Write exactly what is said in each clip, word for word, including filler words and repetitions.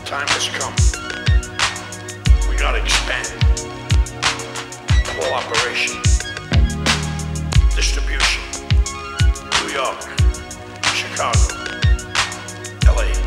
time has come. We gotta expand the whole operation. Distribution. New York, Chicago, L A.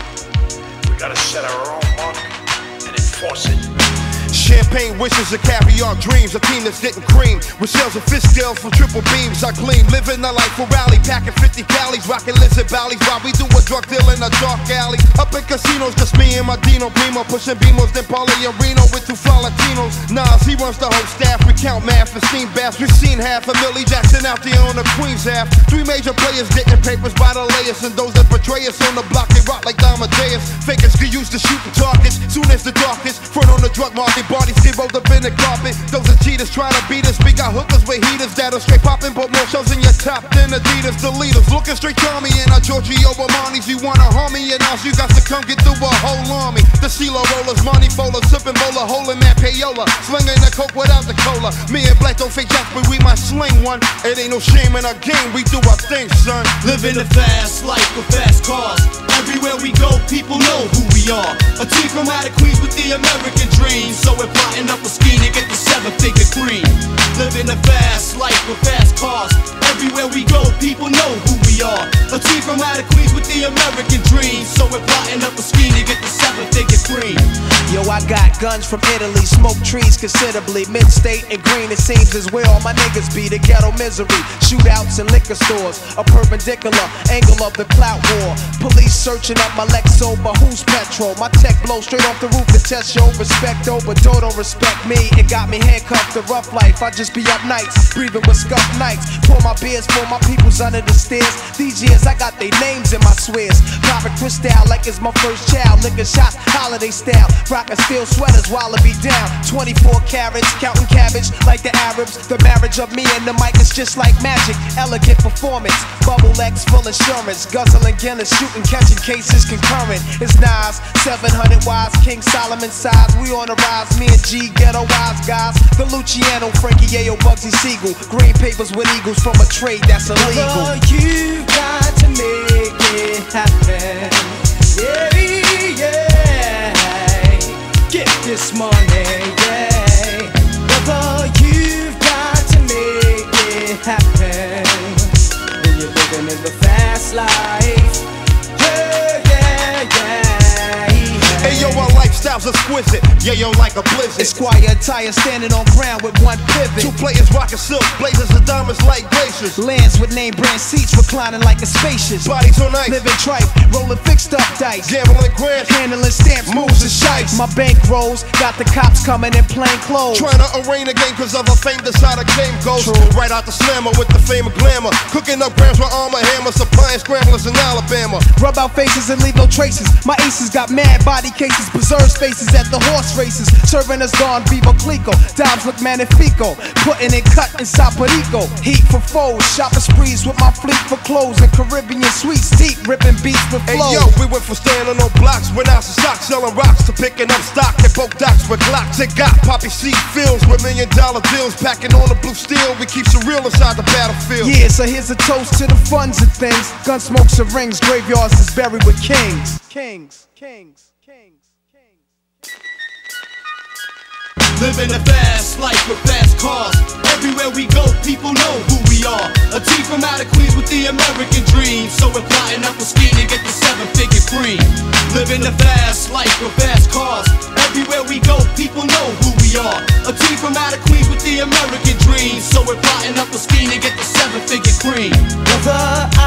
We gotta set our own mark and enforce it. Champagne wishes and caviar dreams, a team that's getting cream. With shells and fish scales from triple beams, I gleam. Living the life for rally, packing fifty calories, rocking lizard valleys while we do a drug deal in a dark alley. Up in casinos, just me and my Dino Primo, pushing Beamos, then Paulie and Reno with two Florentinos. Nas, he runs the whole staff, we count math and steam baths. We've seen half a Millie Jackson out there on the Queens half. Three major players getting papers by the layers, and those that betray us on the block, they rock like Amadeus. Fakers get used to shooting targets, soon as the darkest. Front on the drug market, bodies get rolled up in the carpet. Those are cheaters trying to beat us. We got hookers with heaters that'll straight poppin', put more shows in your top than Adidas. The leaders looking straight to me and our Giorgio Armani's. You wanna harm me and us, you got to come get through a whole army. The CeeLo rollers, money folders, sipping bowler, holding that payola, slinging the coke without the cola. Me and Black don't fake jacks, but we might sling one. It ain't no shame in our game, we do our thing, son. Living a fast life with fast cars. Everywhere we go, people know who we are. A team from out of Queens with the American dream. So we're plotting up a scheme to get the seven-figure cream. Living a fast life with fast cars. Everywhere we go, people know who we are. A team from out of Queens with the American dream. So we're plotting up a scheme to get the seven-figure cream. Yo, I got guns from Italy, smoke trees considerably. Mid-state and green, it seems is where all my niggas be. The ghetto misery, shootouts in liquor stores. A perpendicular angle of the clout war. Police searching up my Lexo, but who's petrol? My tech blow straight off the roof to test your respect, oh, but don't respect me. It got me handcuffed to rough life. I just be up nights, breathing with scuff nights. Pour my beers for my peoples under the stairs. These years I got their names in my swears. Poppin' crystal like it's my first child. Licking shots, holiday style. Rockin' steel sweaters while I be down. twenty-four carats, counting cabbage like the Arabs. The marriage of me and the mic is just like magic. Elegant performance, bubble X full insurance. Guzzling Guinness, shooting, catching cases concurrent. It's Nas, seven hundred wise, King Solomon size. We on the rise, me and G, ghetto wise guys. The Luciano, Frankie Yayo, Bugsy Siegel. Green papers with eagles from a trade that's illegal. Oh, you got to make it happen. Yeah, yeah. Get this money, yeah. Brother, you've got to make it happen. When you're living in the fast life. Yeah, yeah, yeah. Hey yo, our lifestyle's exquisite. Yeah, yo, like a blizzard. Esquire attire standing on ground with one pivot. Two players rocking silk, blazers and diamonds like glaciers. Lands with name brand seats reclining like a spacious. Bodies on ice, living tripe, rolling fixed up dice. gambling grants, Handling stamps, moves and shites. My bank rolls, got the cops coming in plain clothes. trying to arraign the game cause of a fame that's how the game goes. True. Right out the slammer with the fame of glamour. Cooking up grams with armor hammer, supplying scramblers in Alabama. Rub out faces and leave no traces. My aces got mad body cases, preserve spaces at the horse races. Serving us Don Vivo Clico, Dobbs look magnifico. Putting it cut in Saporico. Heat for foes, shopping sprees with my fleet for clothes and Caribbean sweets. Deep ripping beats with Hey flows. yo, we went from standing on blocks with ounces of socks, selling rocks to picking up stock at both docks with Glocks. It got poppy seed fields with million dollar deals, packing on the blue steel. We keep some real inside the battlefield. Yeah, so here's a toast to the funds of things. Gun smokes and rings, graveyards is buried with kings. Kings, kings, kings, kings. Living a fast life with fast cars. Everywhere we go, people know who we are. A team from out of Queens with the American dream. So we're plotting up a scheme to get the seven-figure cream. Living a fast life with fast cars. Everywhere we go, people know who we are. A team from out of Queens with the American dream. So we're plotting up a scheme to get the seven-figure cream. Brother,